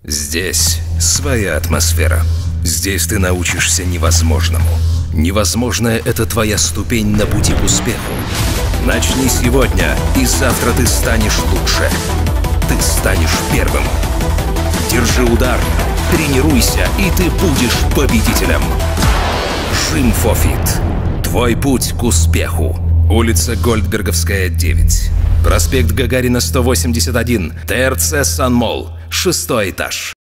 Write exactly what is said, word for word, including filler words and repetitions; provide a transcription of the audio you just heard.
Здесь своя атмосфера. Здесь ты научишься невозможному. Невозможное — это твоя ступень на пути к успеху. Начни сегодня, и завтра ты станешь лучше. Ты станешь первым. Держи удар, тренируйся, и ты будешь победителем. Жим-фо-фит. Твой путь к успеху. Улица Гольдберговская, девять. Проспект Гагарина, сто восемьдесят один. ТРЦ «Сан Молл». Шестой этаж.